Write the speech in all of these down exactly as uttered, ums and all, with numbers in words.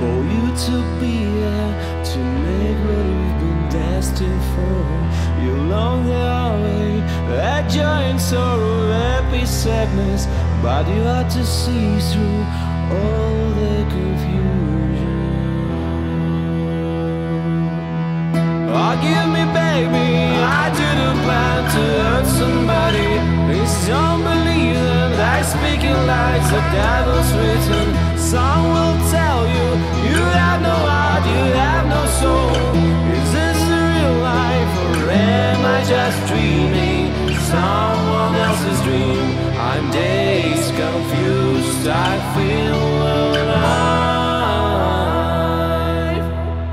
for you to be there, to make what we've been destined for. You long the highway, that joy and sorrow, happy sadness, but you had to see through all the confusion. Oh, give me, baby, I didn't plan to hurt somebody. Please don't believe them, like speaking lies, the devil's written. Some will tell you, you have no heart, you have no soul. Is this the real life, or am I just dreaming someone else's dream? I'm dazed, confused, I feel alive.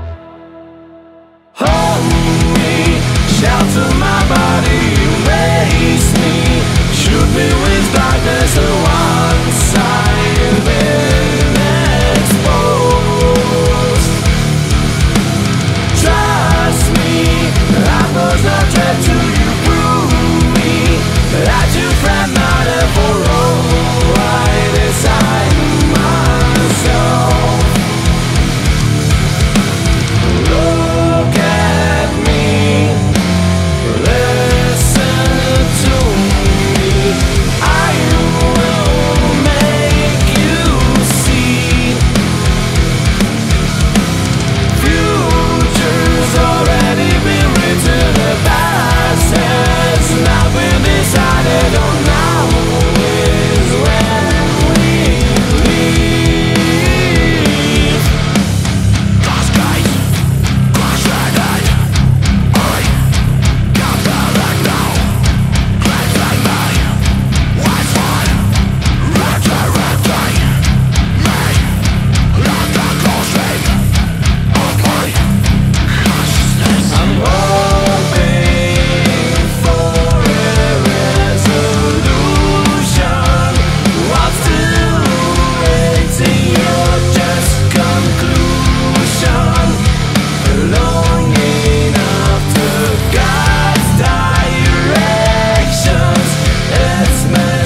Hold me, shelter my body, erase me, shoot me with darkness and once I've been exposed. Trust me, I pose no threat to you, prove me that you friend not for all I decide myself. Look at me, listen to me, I will make you see. Future's already been written, the past has not been decided on. Now is when we leave. Lost guys, cross-threaded, I got back now. Claims like me, what's one? Resurrecting me, like the ghost shape of my consciousness. I'm hoping for a resolution, while still waiting your just conclusion. Long enough to God's directions, it's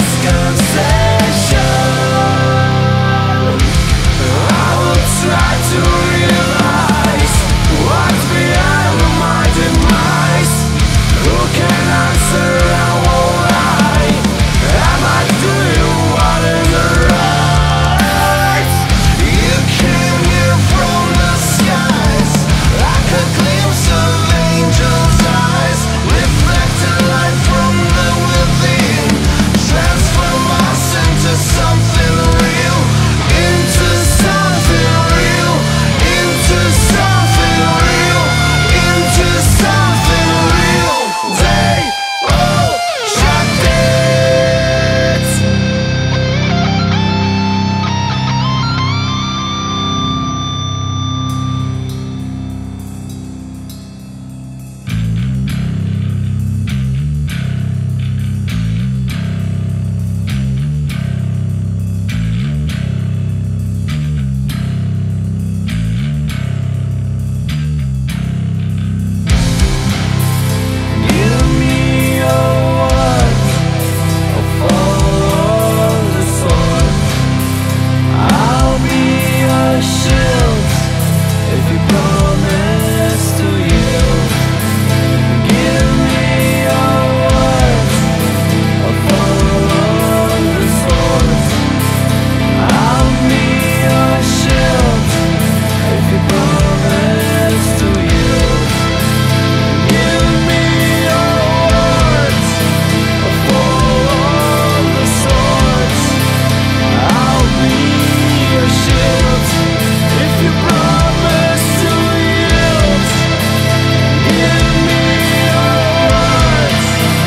misconception. I will try to realize what's behind my demise. Who can answer and won't lie? Am I doing what is right? You came here from the skies, like a glimpse of angels' eyes, reflecting light from the within. Transform us into something real, into something real, into something real, into something real. They all shut it. Give me your word, I'll follow the sword. I'll be your shield if you promise to yield. Give me your word, I'll follow the sword. I'll be your shield if you promise to yield. Give me your words, I'll follow the swords. I'll be your shield if you promise to yield. Give me your words,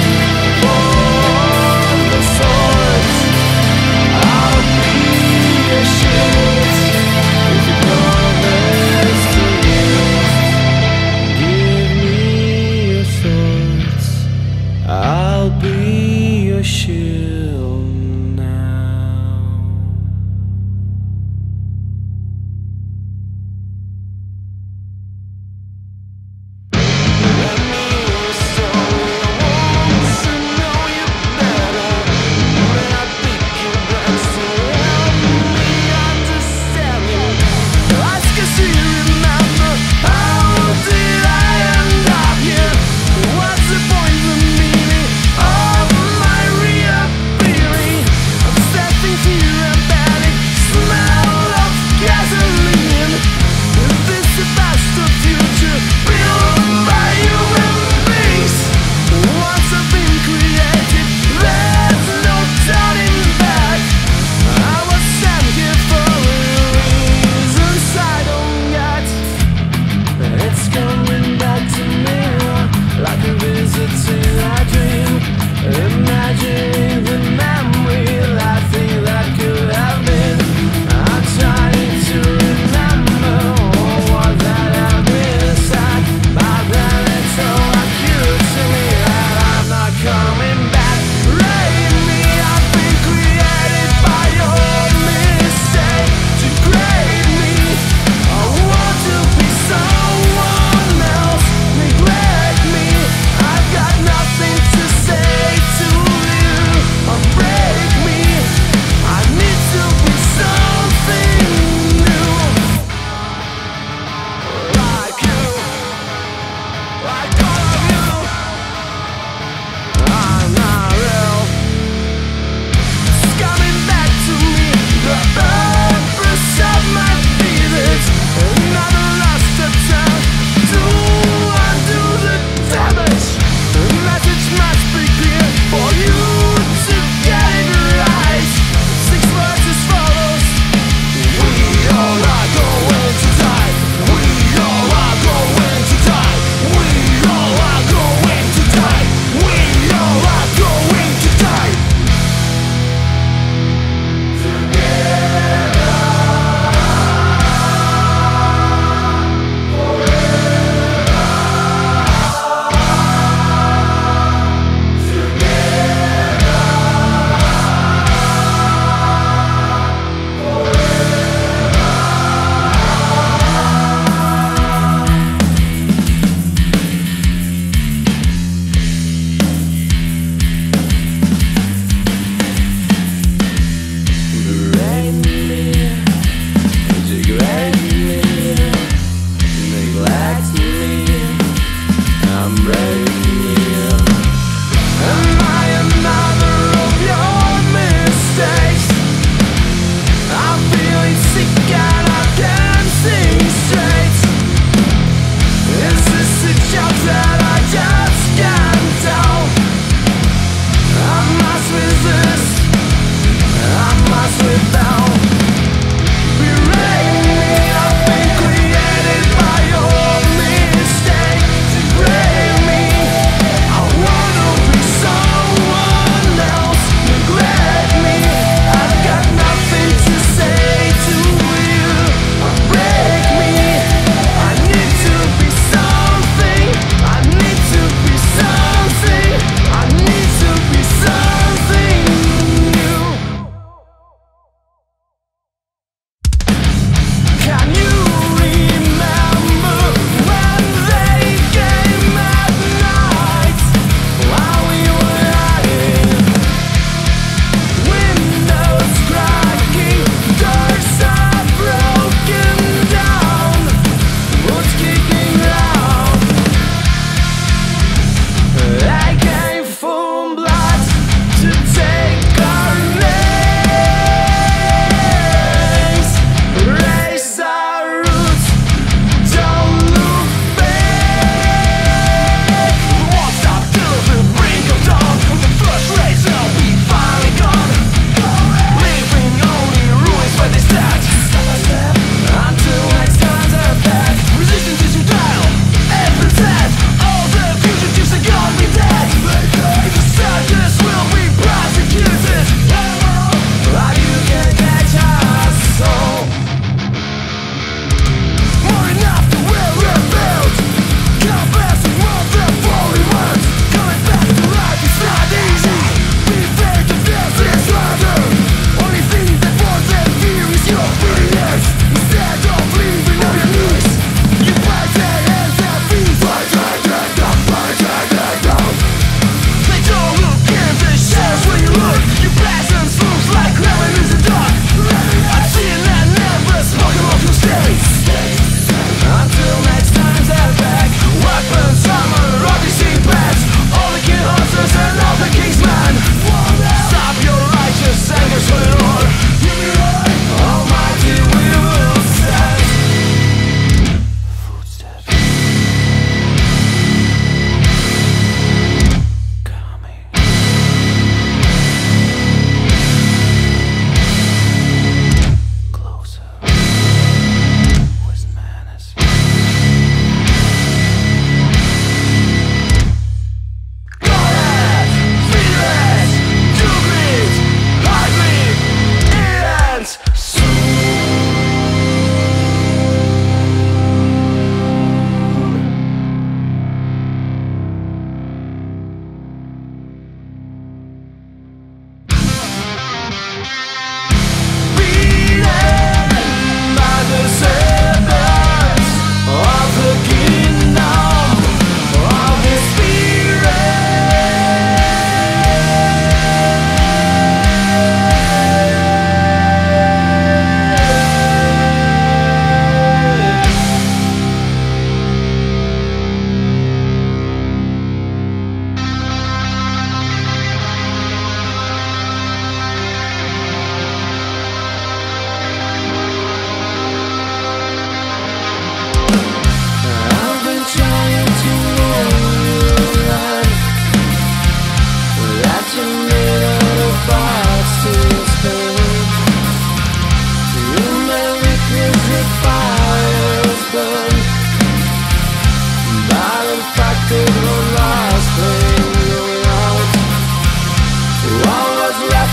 follow the swords. I'll be your shield if you promise to yield. Give me your swords, I'll be your shield now. Let me hear your story, I want to know you better. When I pick your brains to help me understand you, I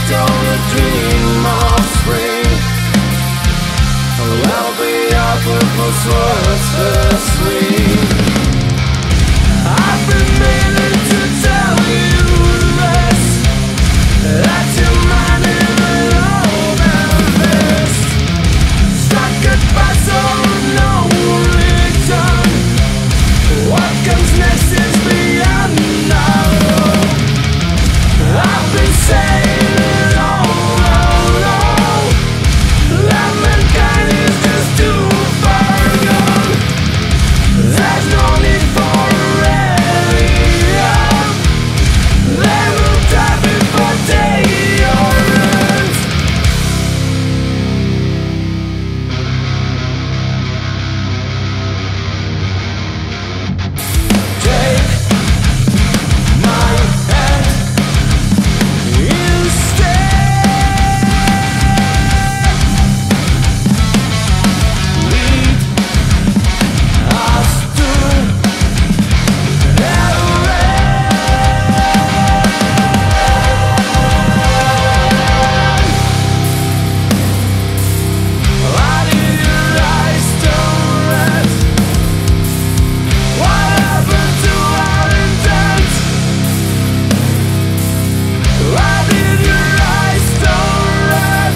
on a dream of spring. I'll be your purple swords firstly. I've been meaning to tell you this, that you're mine in an open fist. Struck goodbye, so no return. What comes next is beyond now. I've been saying all along that mankind is just too far gone. There's no need for rebellion. They will die before day or end. Take my hand instead. Lead us to why did your eyes turn red? What happened to our intent? Why did your eyes turn red?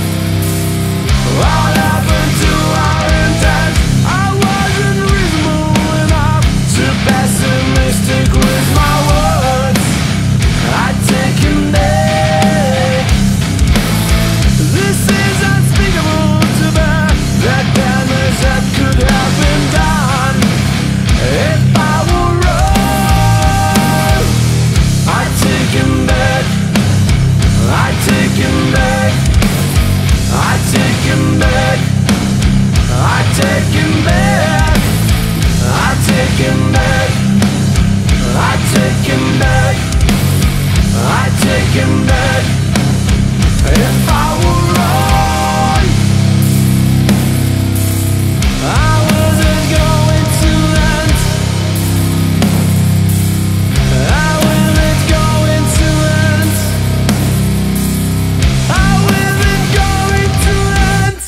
What happened to our intent? I wasn't reasonable enough, too pessimistic with my words. I take him back. This is unspeakable to bear, that damage that could have been done. If I were wrong, I take him back. I take him back. I take him back. I take him back. I take him back. I take him back. I take him back. If I were wrong, I wasn't going to end. I wasn't going to end. I wasn't going to end.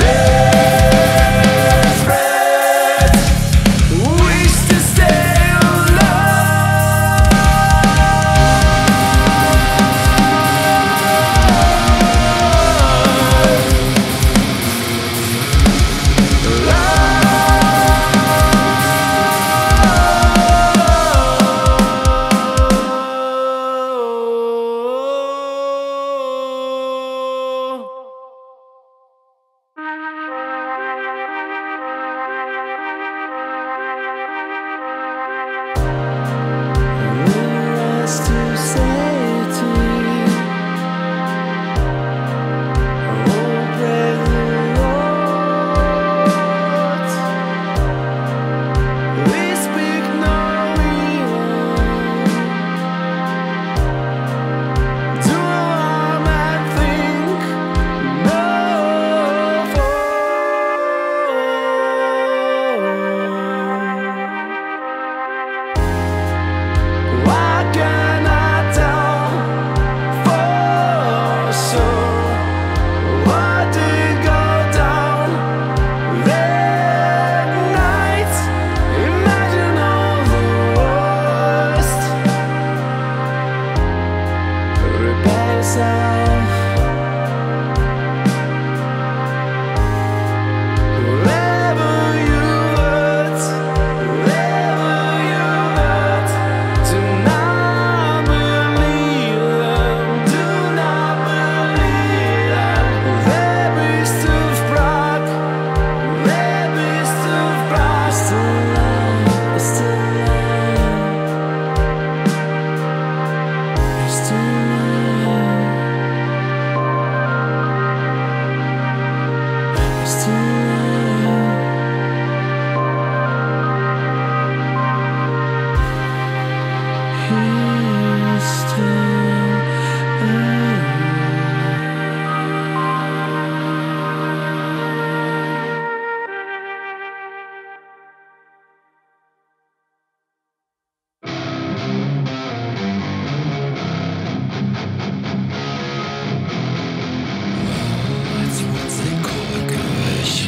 That's what they call a crush.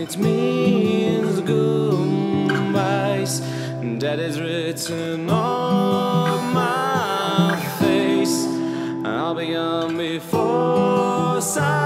it means goodbyes. That is written on my face. I'll be gone before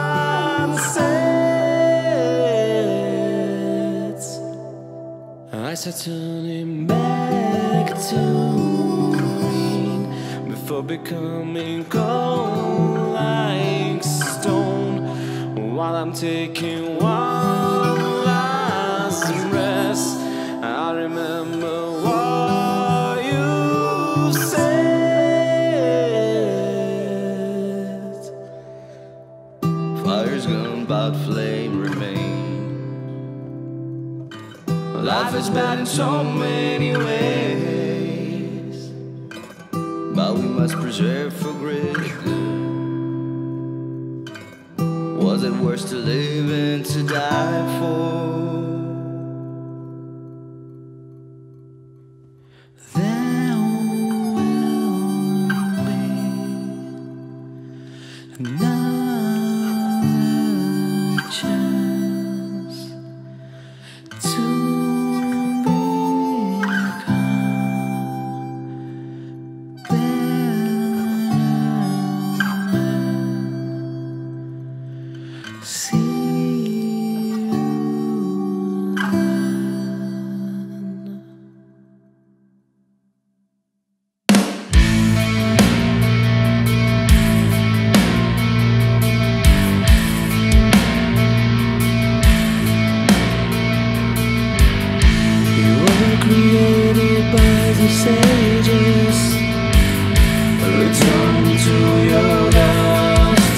sunset. I start turning back to green before becoming cold like stone, while I'm taking one last rest. I remember what you said. Fire's gone, but flame remains. Life is bad in so many ways, but we must preserve for greater good. Was it worse to live and to die for? There will be another chance to see you You were created by the sages. Return to your dust.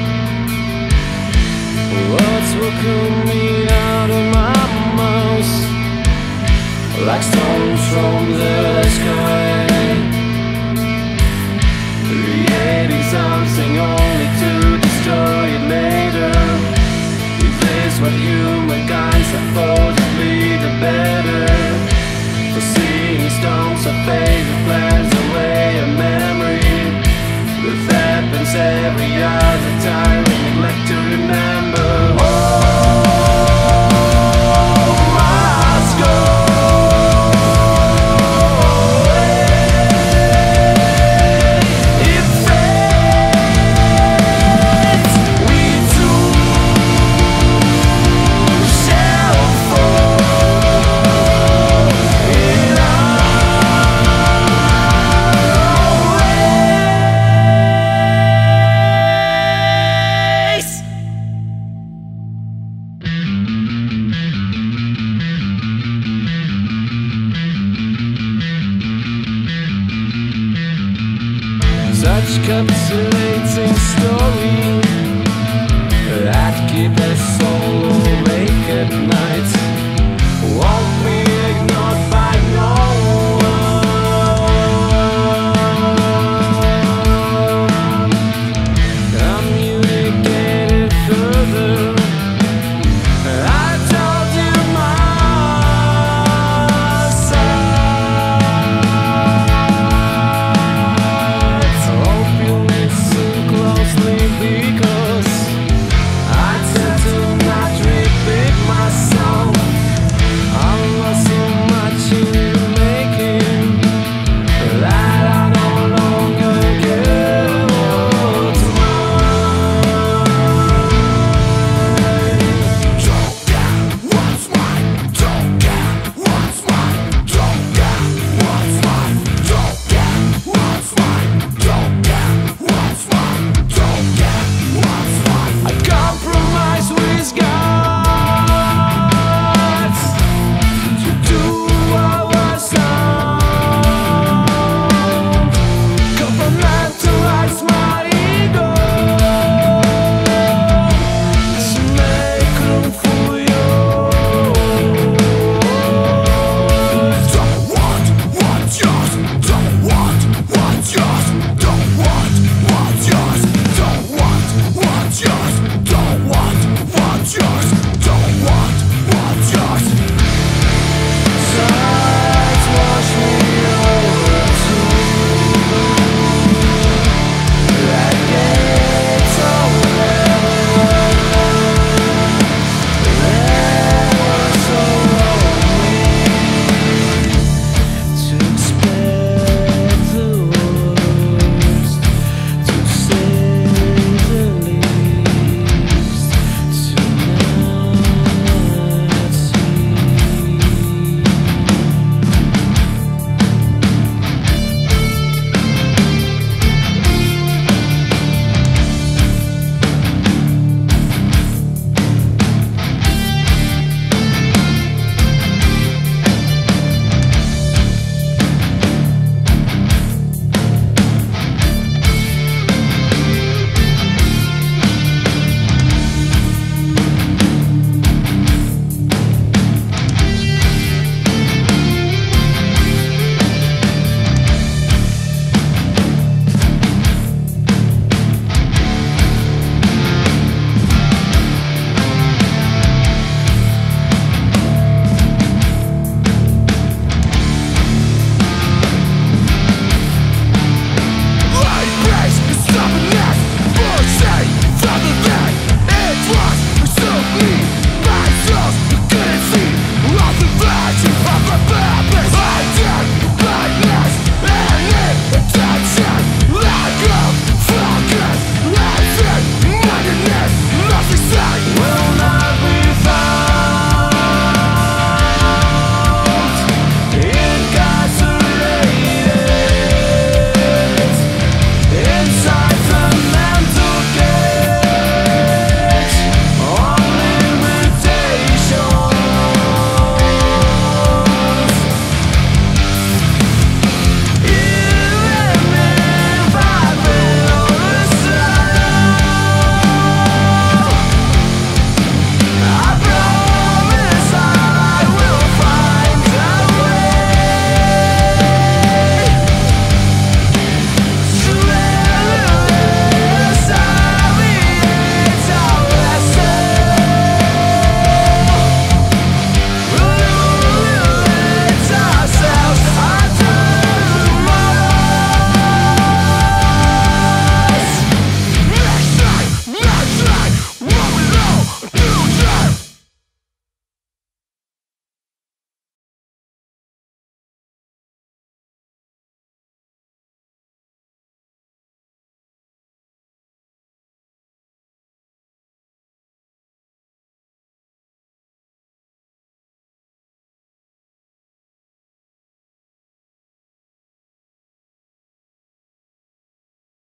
Words were coming out of my mouth like stones from the sky, creating something only to destroy it later. If this what humankind supposedly the better, for seeing stones of faded plans away a memory. This happens every other time we neglect to remember. Oh, must go away. It fades, we too shall fall in our ways. Such captivating story I'd keep it